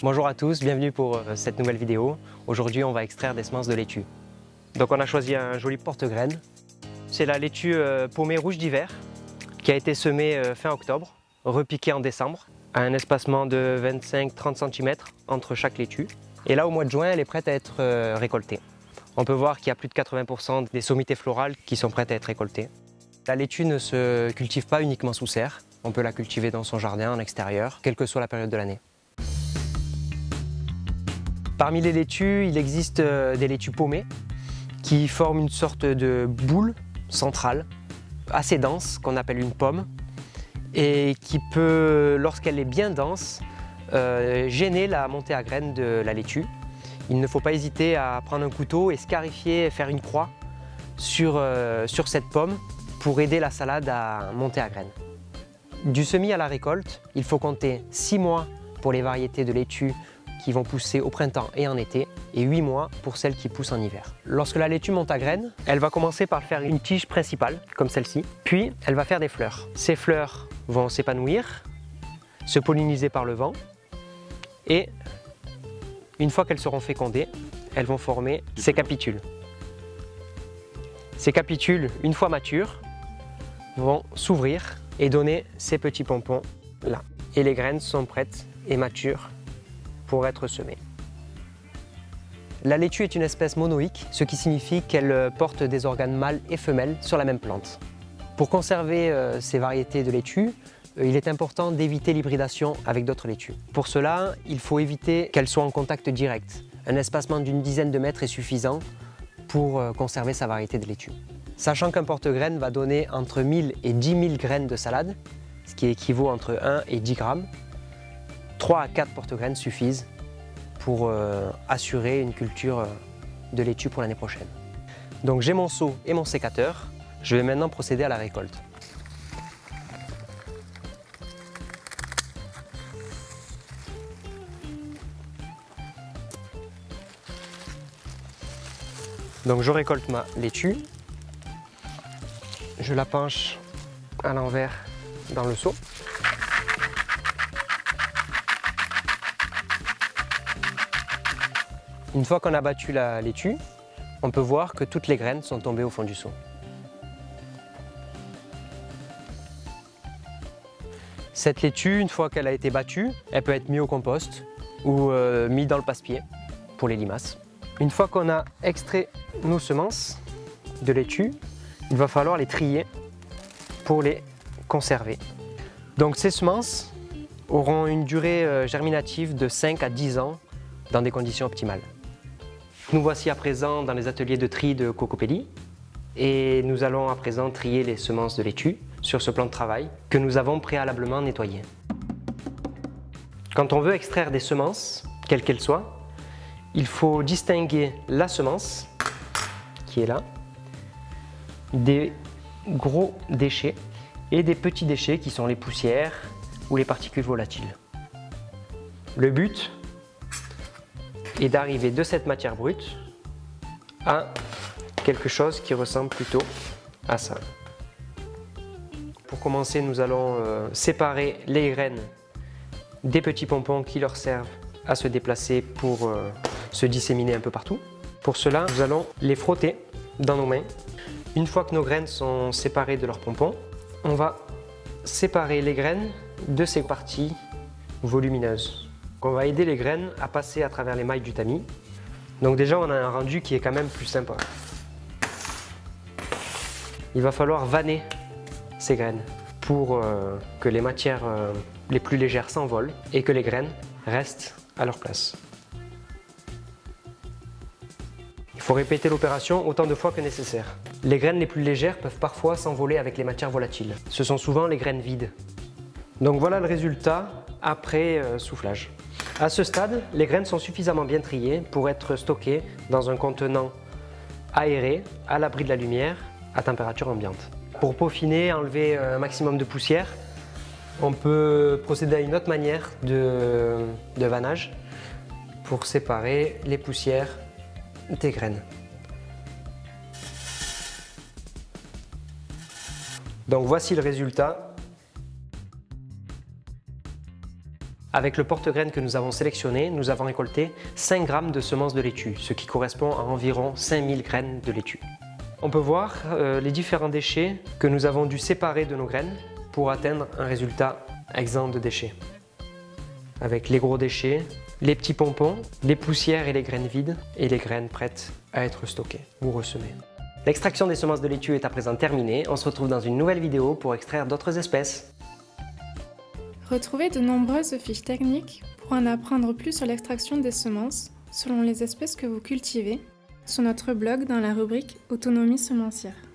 Bonjour à tous, bienvenue pour cette nouvelle vidéo. Aujourd'hui on va extraire des semences de laitue. Donc on a choisi un joli porte-graines. C'est la laitue paumée rouge d'hiver qui a été semée fin octobre, repiquée en décembre, à un espacement de 25-30 cm entre chaque laitue. Et là au mois de juin elle est prête à être récoltée. On peut voir qu'il y a plus de 80% des sommités florales qui sont prêtes à être récoltées. La laitue ne se cultive pas uniquement sous serre, on peut la cultiver dans son jardin, en extérieur, quelle que soit la période de l'année. Parmi les laitues, il existe des laitues paumées qui forment une sorte de boule centrale, assez dense, qu'on appelle une pomme, et qui peut, lorsqu'elle est bien dense, gêner la montée à graines de la laitue. Il ne faut pas hésiter à prendre un couteau et scarifier, faire une croix sur cette pomme pour aider la salade à monter à graines. Du semis à la récolte, il faut compter 6 mois pour les variétés de laitue qui vont pousser au printemps et en été, et 8 mois pour celles qui poussent en hiver. Lorsque la laitue monte à graines, elle va commencer par faire une tige principale, comme celle-ci, puis elle va faire des fleurs. Ces fleurs vont s'épanouir, se polliniser par le vent, et une fois qu'elles seront fécondées, elles vont former ces capitules. Ces capitules, une fois matures, vont s'ouvrir et donner ces petits pompons là. Et les graines sont prêtes et matures pour être semées. La laitue est une espèce monoïque, ce qui signifie qu'elle porte des organes mâles et femelles sur la même plante. Pour conserver ces variétés de laitue, il est important d'éviter l'hybridation avec d'autres laitues. Pour cela, il faut éviter qu'elles soient en contact direct. Un espacement d'une dizaine de mètres est suffisant pour conserver sa variété de laitue. Sachant qu'un porte-graines va donner entre 1000 et 10 000 graines de salade, ce qui équivaut entre 1 et 10 grammes, 3 à 4 porte-graines suffisent pour assurer une culture de laitue pour l'année prochaine. Donc j'ai mon seau et mon sécateur, je vais maintenant procéder à la récolte. Donc je récolte ma laitue, je la penche à l'envers dans le seau. Une fois qu'on a battu la laitue, on peut voir que toutes les graines sont tombées au fond du seau. Cette laitue, une fois qu'elle a été battue, elle peut être mise au compost ou mise dans le passe-pied pour les limaces. Une fois qu'on a extrait nos semences de laitue, il va falloir les trier pour les conserver. Donc ces semences auront une durée germinative de 5 à 10 ans dans des conditions optimales. Nous voici à présent dans les ateliers de tri de Cocopelli et nous allons à présent trier les semences de laitue sur ce plan de travail que nous avons préalablement nettoyé. Quand on veut extraire des semences, quelles qu'elles soient, il faut distinguer la semence, qui est là, des gros déchets et des petits déchets qui sont les poussières ou les particules volatiles. Le but est d'arriver de cette matière brute à quelque chose qui ressemble plutôt à ça. Pour commencer, nous allons séparer les graines des petits pompons qui leur servent à se déplacer pour se disséminer un peu partout. Pour cela, nous allons les frotter dans nos mains. Une fois que nos graines sont séparées de leurs pompons, on va séparer les graines de ces parties volumineuses. On va aider les graines à passer à travers les mailles du tamis. Donc déjà, on a un rendu qui est quand même plus sympa. Il va falloir vanner ces graines pour que les matières les plus légères s'envolent et que les graines restent à leur place. Il faut répéter l'opération autant de fois que nécessaire. Les graines les plus légères peuvent parfois s'envoler avec les matières volatiles. Ce sont souvent les graines vides. Donc voilà le résultat après soufflage. À ce stade, les graines sont suffisamment bien triées pour être stockées dans un contenant aéré, à l'abri de la lumière, à température ambiante. Pour peaufiner, enlever un maximum de poussière, on peut procéder à une autre manière de vannage pour séparer les poussières des graines. Donc voici le résultat. Avec le porte-graines que nous avons sélectionné, nous avons récolté 5 grammes de semences de laitue, ce qui correspond à environ 5000 graines de laitue. On peut voir les différents déchets que nous avons dû séparer de nos graines pour atteindre un résultat exempt de déchets. Avec les gros déchets, les petits pompons, les poussières et les graines vides, et les graines prêtes à être stockées ou ressemées. L'extraction des semences de laitue est à présent terminée. On se retrouve dans une nouvelle vidéo pour extraire d'autres espèces. Retrouvez de nombreuses fiches techniques pour en apprendre plus sur l'extraction des semences selon les espèces que vous cultivez sur notre blog dans la rubrique Autonomie semencière.